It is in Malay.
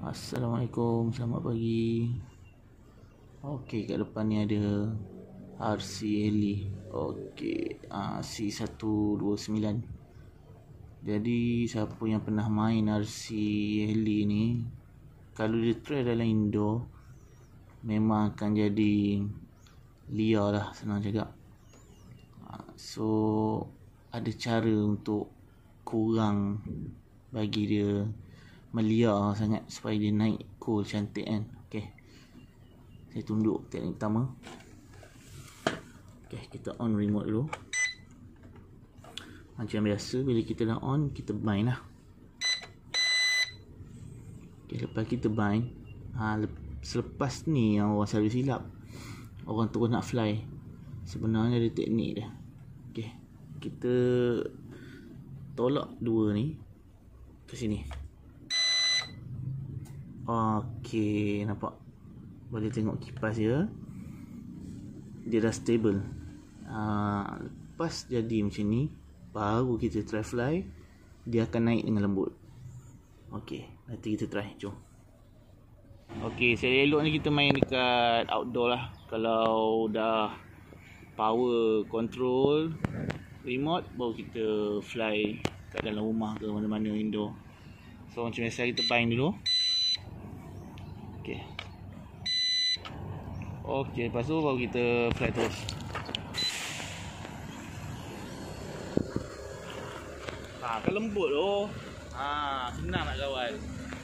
Assalamualaikum, selamat pagi. Okey, kat depan ni ada RC Heli. Okey, C129. Jadi siapa yang pernah main RC Heli ni, kalau dia try dalam Indo, memang akan jadi liar lah, senang cakap. So ada cara untuk kurang bagi dia meliar sangat supaya dia naik cool cantik kan. Okey, saya tunduk teknik pertama. Okey, kita on remote dulu. Macam biasa bila kita dah on, kita bind lah. Okey, lepas kita bind, selepas ni yang orang selalu silap, orang terus nak fly. Sebenarnya ada teknik dia. Okey, kita tolak dua ni ke sini. Okey, nampak? Boleh tengok kipas dia. Dia dah stable. Lepas jadi macam ni, baru kita try fly, dia akan naik dengan lembut. Okey, nanti kita try. Jom. Okey, seri elok ni kita main dekat outdoor lah. Kalau dah power control remote, baru kita fly kat dalam rumah ke mana-mana indoor. So macam biasa kita bind dulu. Okey. Okey, lepas tu baru kita fly terus. Kan lembut tu. Senang nak kawal.